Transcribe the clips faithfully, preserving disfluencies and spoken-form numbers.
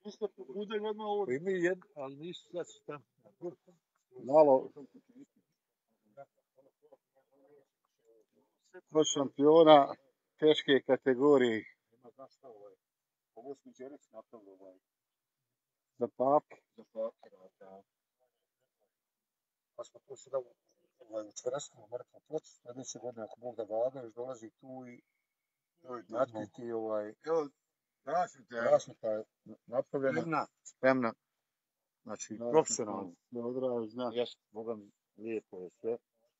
Isto bude odmah ovo. Ima jed, ali nisu sad šta. Malo od šampiona teške kategorije. Ovo smo Đerić napravili ovaj. Za papke. Za papke, da. Pa smo tu sada ovaj, učvrstili mrtvu ploču. Sljedeće godine, ako Bog da vlada, još dolazi tu i natkriti ovaj... Evo, rasvita je. Rasvita je napravljena. Spremna. Spremna. Znači, profesionalno. Ne odraž, zna. Jes, Boga mi, lijepo je sve.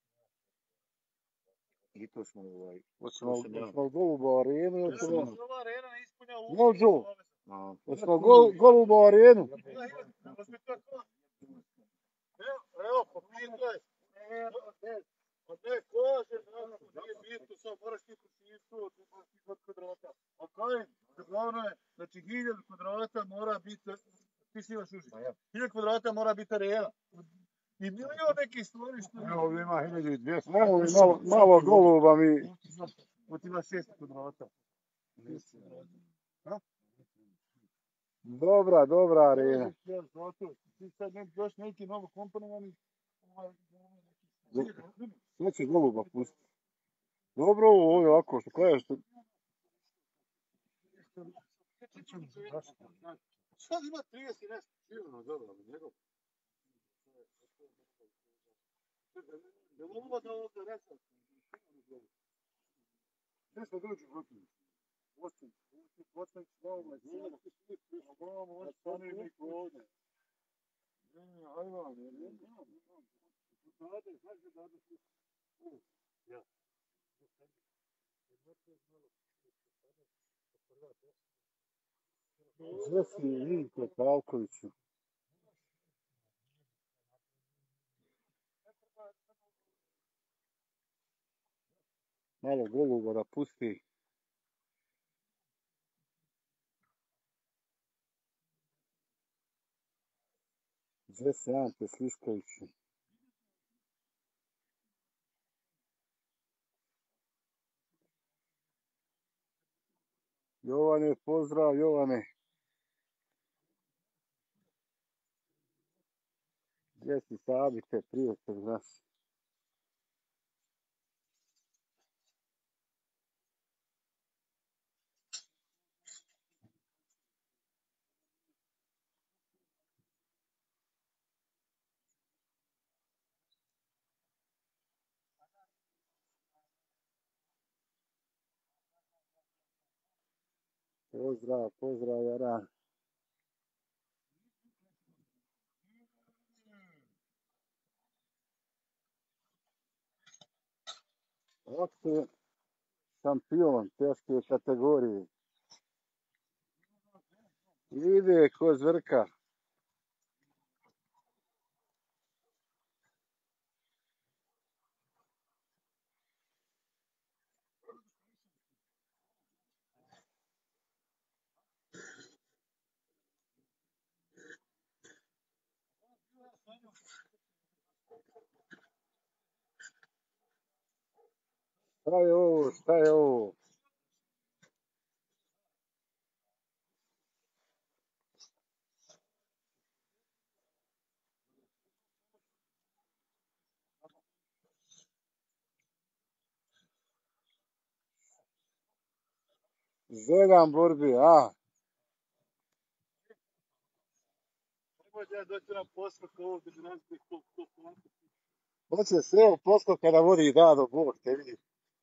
I to smo ovaj... Hoćemo u Golubu arenu ili ćemo... Ova arena ne ispunja uvijek. Nođo! Hoćemo Golubu arenu? Evo, popitaj. Pa ne, kaže, nije bitno, sad moraš ti pročistu, ti moraš ti kod kvadrata. A kaj, glavno je, znači hiljadu kvadrata mora biti, ti si imaš uži, hiljadu kvadrata mora biti arena. I milion nekih stvari što... Evo, ovdje ima hiljadu i dvjesto. Evo mi malo, malo Goluba mi... Ovdje ima šest kvadrata. Dobra, dobra arena. Ti sad još neki novo komponovani... Sve će Goluba pustiti. Dobro ovo je ovako, što kažeš što... Sad ima trideset nešto. Sigurno, dobro, ali njegov. Ne mogu da ovdje reći. Gdje se dođu gotovi? Osam. Osam slova. Osam. Osam. Ovdje. Ne, ajvan. Znate, znači da da su... Ja. Zvesi Vinko Pavkoviću. Malo Goluba da pusti. Zvesi Ante Sliškoviću. Jovane, pozdrav Jovane. Gdje si Sabite, prijatelj naš? Pozdrav, pozdrav Jara. Ovako šampion teške kategorije. Ide ko zvrka. Šta je ovo, šta je ovo? Sedam borbi, a? Nemoj doći na posao kao ovdje granskih koliko. Hoće sve u poslu kada vodi Dado Bog, te vidiš.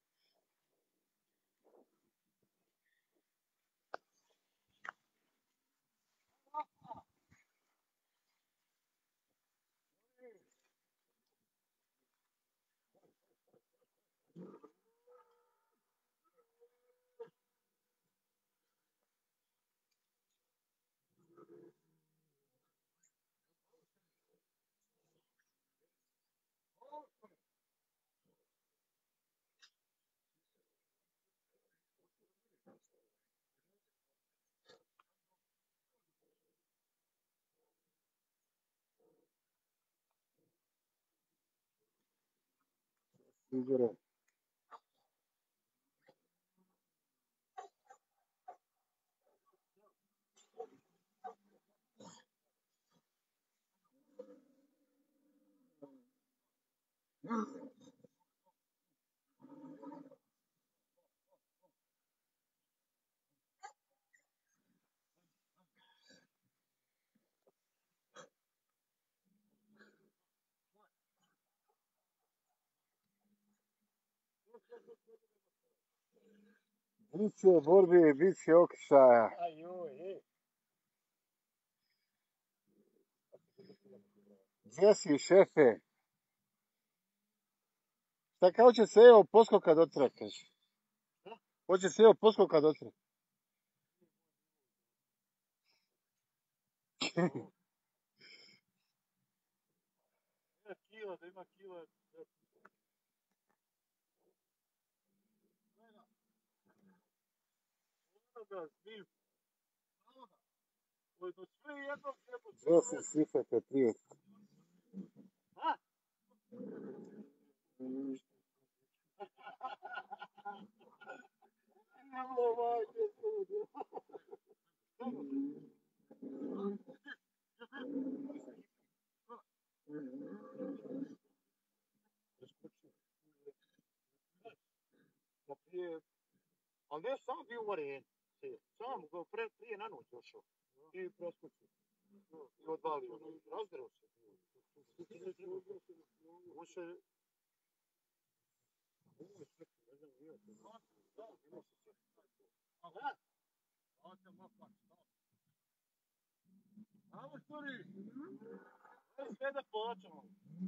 Igore. Biće borbi, biće okršaja. Gdje si, šefe? Šta kao će se evo poskoka dotra, kaže? Hoće se evo poskoka dotra. Ima kila, da ima kila. Da, svi. Oj, do sve jednog jebote. Gdje si, šifete, prije? Ha? Nemo vajde ljudi. Ali ne sam bio u areni. Sam go pre, prije na noć došao. I preskočio. I odvalio. Razdrao se. On se... Aha. Ajmo, stvari. Ajmo sve da plaćamo.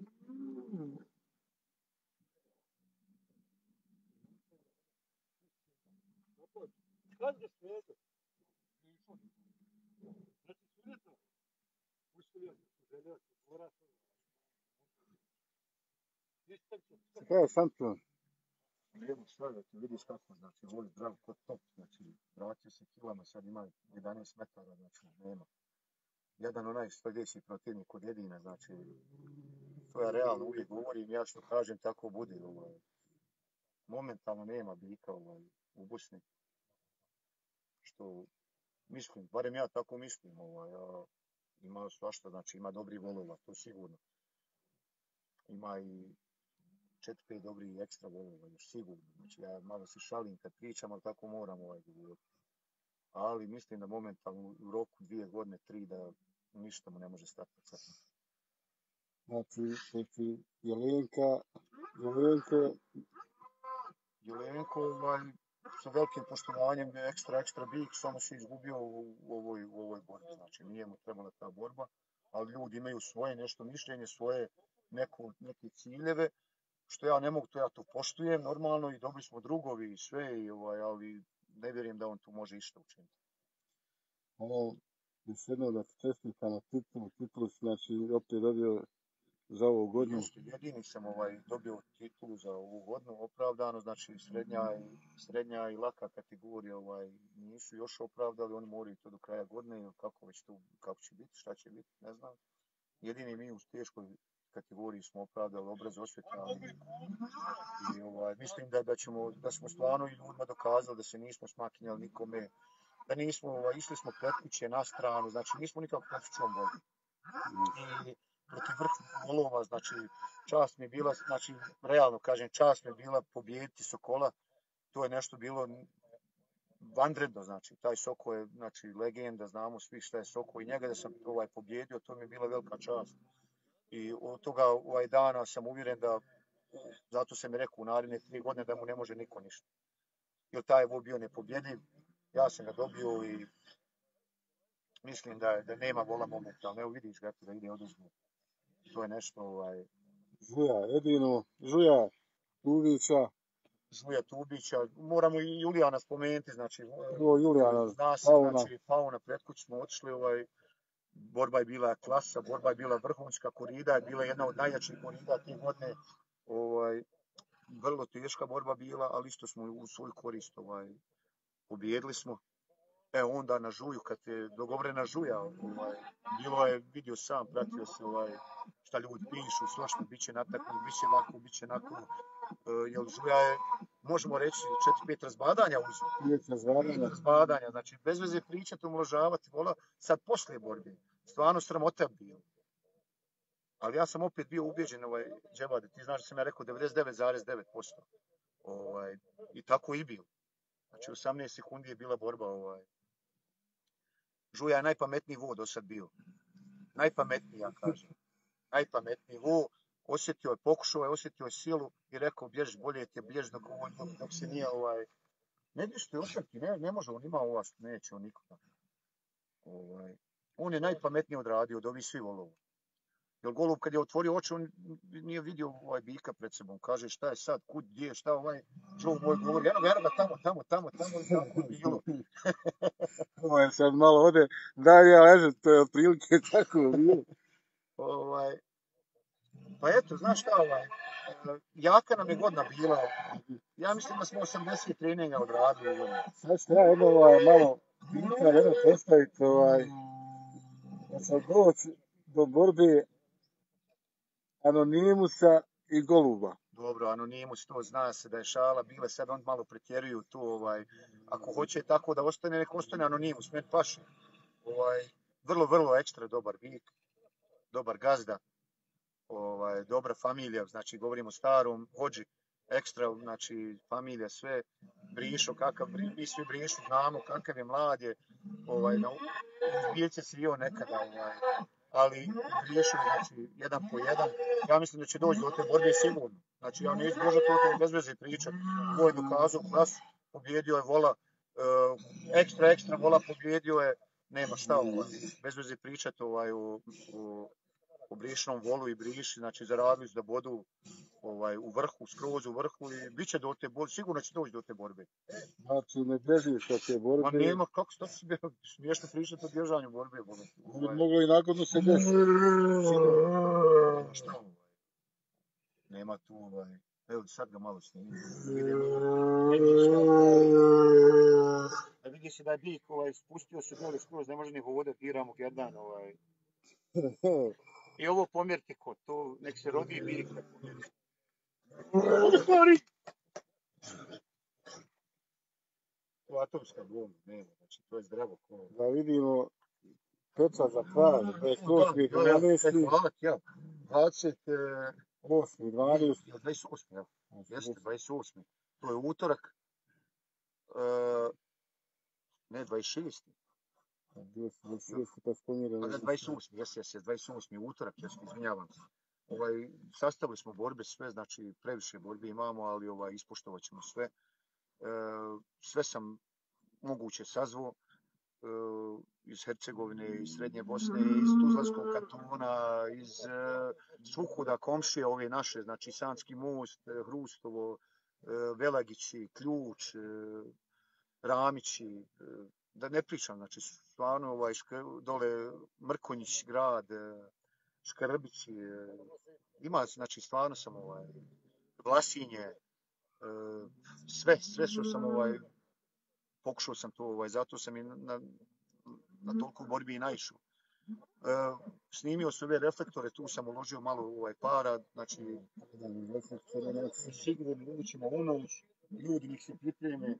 Kad je svijeto? Znači svijeto? Uspio se željeti, mora se. Kaj, šampion? Lijevo sve da ti vidiš kako, znači, voli zdrav kod top, znači, vratio se kilama, sad ima jedanaest metara, znači, nema. Jedan onaj sljedeći protivnik kod jedina, znači, to ja realno uvijek govorim, ja što kažem, tako bude, ovaj. Momentalno nema bika, ovaj, u Bosni. Što, mislim, barem ja tako mislim, ovaj, a ima svašta, znači, ima dobri volova, to sigurno. Ima i četiri pet dobri ekstra volova, još sigurno. Znači, ja malo se šalim kad pričam, ali tako moram ovaj govoriti. Ali mislim da momentalno u roku dvije godine, tri, da ništa mu ne može stati. Znači, znači, Jelenka, Jelenko... Jelenko, ovaj, sa velikim poštovanjem je ekstra, ekstra bik, samo se izgubio u, u, ovoj, u ovoj borbi. Znači, nije mu trebala ta borba, ali ljudi imaju svoje nešto mišljenje, svoje neko, neke ciljeve, što ja ne mogu, to ja to poštujem normalno i dobili smo drugovi i sve, i, ovaj, ali ne vjerujem da on tu može išta učiniti. Ovo, još jedno da ti čestitam na titulu, titulu znači opet dobio za ovu godinu. Jeste, jedini sam ovaj, dobio titulu za ovu godinu, opravdano, znači srednja i, srednja i laka kategorija ovaj, nisu još opravdali, oni moraju to do kraja godine, ili kako već to, kako će biti, šta će biti, ne znam. Jedini mi u teškoj kategoriji smo opravdali obraz osvjetljavanja. I ovaj, mislim da, da, ćemo, da smo stvarno i ljudima dokazali da se nismo smakinjali nikome, da nismo, ovaj, išli smo pred kuće na stranu, znači nismo nikako protiv čom borbi. I protiv vrhu golova, znači čast mi je bila, znači realno kažem, čast mi je bila pobijediti Sokola, to je nešto bilo vanredno, znači taj Soko je znači legenda, znamo svi šta je Soko i njega da sam ovaj pobjedio, to mi je bila velika čast. I od toga ovaj dana sam uvjeren da, zato sam mi rekao u naredne tri godine da mu ne može niko ništa. Jer taj je bio nepobjediv, ja sam ga dobio i mislim da, da nema vola momentalno, evo vidiš ga da ide oduzmu. To je nešto ovaj... Žuja, Edino, Žuja, Tubića. Žuja Tubića, moramo i Julijana spomenuti, znači, o, Julijana, zna se, Pauna. znači, Pauna pred kuć smo otišli, ovaj, borba je bila klasa, borba je bila vrhunska, korida je bila jedna od najjačih korida tih godine, ovaj, vrlo teška borba bila, ali isto smo u svoju korist, ovaj, pobijedili smo. E onda na Žuju, kad je dogovorena Žuja, ovaj, bilo je, vidio sam, pratio se ovaj, šta ljudi pišu, svašta, bit će nataknut, bit će lako, bit će nakon, uh, jer Žuja je, možemo reći, četiri pet razbadanja uzeo. Razbadanja. Razbadanja, znači bez veze pričati, umložavati, vola, sad poslije borbe, stvarno sramota bio. Ali ja sam opet bio ubeđen, ovaj, Dževade, ti znaš da sam ja rekao devedeset devet zarez devet posto. Ovaj, i tako i bio. Znači osamnaest sekundi je bila borba, ovaj. Žuja je najpametniji vo do sad bio. Najpametniji, ja kažem. Najpametniji vo. osjetio je, pokušao je, osjetio je silu i rekao, bježi, bolje ti je, bježi dok, dok, dok se nije, ovaj, ne bih što je osjeti, ne, ne može, on ima ovlast, neće on nikoga. Ovaj, on je najpametnije odradio od ovih svi volova. Jer golub kad je otvorio oči, on nije vidio ovaj bika pred sebom. Kaže šta je sad, kud, gdje, šta ovaj Joe moj govori, eno ga, eno ga, tamo, tamo, tamo, tamo, tamo, bilo. Ovo je sad malo ode, dalje, leže, to je otprilike tako bilo. Ovaj, pa eto, znaš šta, ovaj, jaka nam je godina bila. Ja mislim da smo osamdeset treninga odradili. Sad ću ja jedno ovaj, malo pitanje, jedno postaviti, ovaj, da sam doći do borbe Anonimusa i Goluba. Dobro, Anonimus, to zna se da je šala bila, sad on malo pretjeruju tu, ovaj, ako hoće tako da ostane, nek ostane Anonimus, meni paše. Ovaj, vrlo, vrlo ekstra dobar bik, dobar gazda, ovaj, dobra familija, znači govorimo o starom hođi, ekstra, znači familija, sve, Brišo, kakav, mi svi Brišu znamo kakav je mlad je, ovaj, na izbijeće se i on nekada, ovaj, ali Brišo, znači, jedan po jedan, ja mislim da će doći do te borbe sigurno. Znači, ja neću možda to bez veze pričati. Ovo je dokazao klasu, pobjedio je vola, uh, ekstra, ekstra vola pobjedio je, nema šta, ovaj, bez veze pričati ovaj, u, u, u Brišnom volu i Briši, znači zaradili su da bodu ovaj, u vrhu, skroz u vrhu i bit će do te borbe, sigurno će doći do te borbe. Znači, ne bježiš od te borbe. Ma nema, kako što se smiješno pričati o bježanju borbe. Ovaj. Moglo i nagodno se desiti. Šta ovaj? Nema tu ovaj... Evo sad ga malo snimim. Da vidi se da je bik ovaj, spustio se dole skroz, ne može ni hodati, diramo ga jedan ovaj... I ovo pomjerite kod, to nek se rodi bik. To atomska bomba, nema, znači to je zdravo kolo. Da vidimo pečat za kraj, dvadeset osmi dvanaesti dvadeset osmi dvanaesti dvadeset osmi ja. Jeste, dvadeset osmi To je utorak. Uh, ne, dvadeset šesti dvadeset šesti pa spominjamo. Pa dvadeset osmi jes, jes, dvadeset osmi utorak, jes, izvinjavam se. Ovaj, sastavili smo borbe sve, znači previše borbe imamo, ali ovaj, ispoštovat ćemo sve. Uh, sve sam moguće sazvao. Uh, iz Hercegovine, iz Srednje Bosne, iz Tuzlanskog kantona, iz uh, Suhuda, komšije ove naše, znači Sanski most, Hrustovo, uh, Velagići, Ključ, uh, Ramići, uh, da ne pričam, znači stvarno ovaj, škr, dole Mrkonjić grad, uh, Škrbići, uh, ima, znači stvarno sam ovaj, Vlasinje, uh, sve, sve što sam ovaj, pokušao sam to, ovaj, zato sam i na, na, na toliko borbi i naišao. Uh, snimio sam ove reflektore, tu sam uložio malo ovaj, para, znači, sigurno ućemo u noć, ljudi nek se pripreme.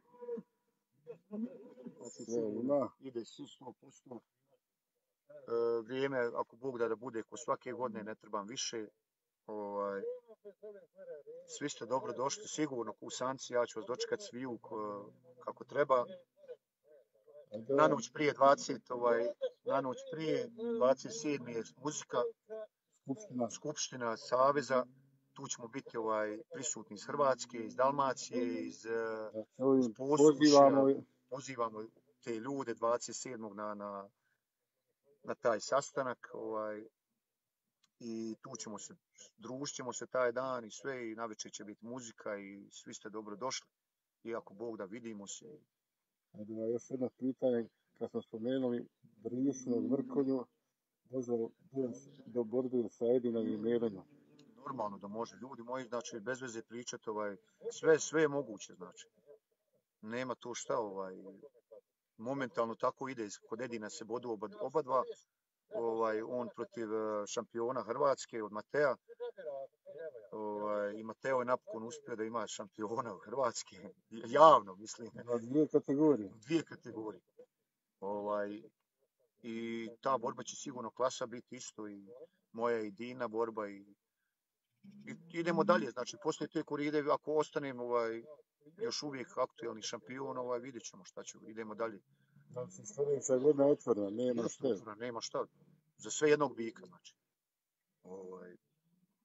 Znači, sigurno ide sto posto. Uh, vrijeme, ako Bog da da bude, ko svake godine, ne trebam više. Ovaj, svi ste dobro došli, sigurno Kusanci, ja ću vas dočekati sviju ko, kako treba. Na noć prije dvadeset, ovaj, na noć prije dvadeset sedme je muzika, skupština, skupština Saveza, tu ćemo biti ovaj, prisutni iz Hrvatske, iz Dalmacije, iz, iz Posušja, pozivamo te ljude dvadeset sedmog na, na, na taj sastanak, ovaj, i tu ćemo se, družit ćemo se taj dan i sve, i navečer će biti muzika i svi ste dobro došli, i ako Bog da vidimo se. Ajde, još jedno pitanje, kad smo spomenuli Brišnog Mrkonju, može do borbe sa Edinom i Meranjom? Normalno da može, ljudi moji, znači, bez veze pričati, ovaj, sve, sve je moguće, znači. Nema to šta, ovaj, momentalno tako ide, kod Edina se bodu oba, oba dva, ovaj, on protiv šampiona Hrvatske od Mateja, ovaj, i Mateo je napokon uspio da ima šampiona Hrvatske, javno, mislim. Na dvije kategorije. Dvije kategorije. Ovaj, i ta borba će sigurno klasa biti isto, i moja i Dina borba, i, i idemo dalje, znači, poslije te koride, ako ostanem, ovaj, još uvijek aktuelni šampion, ovaj, vidjet ćemo šta ćemo, idemo dalje. Znači, sljedeća godina otvorena, nema šta. Nema šta, za sve jednog bika, znači. Ovaj,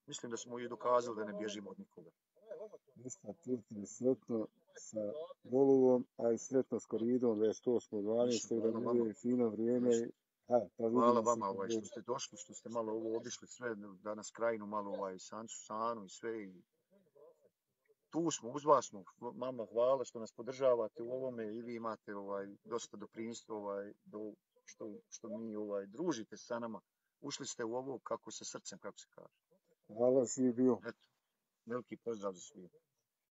mislim da smo i dokazali da ne bježimo od nikoga. Ništa, Tirti, sretno sa Volovom, a i sretno s koridom dvadeset osam dvanaest da bude fino vrijeme. Ha, pa hvala vama ovaj, što ste došli, što ste malo ovo obišli sve, danas krajinu malo ovaj Sancu Sanu i sve. I tu smo, uz vas smo. Mama, hvala što nas podržavate u ovome i vi imate ovaj dosta doprinjstva ovaj do što što mi ovaj družite sa nama. Ušli ste u ovo kako sa srcem, kako se kaže. Hvala, si bio. Eto, veliki pozdrav za svih.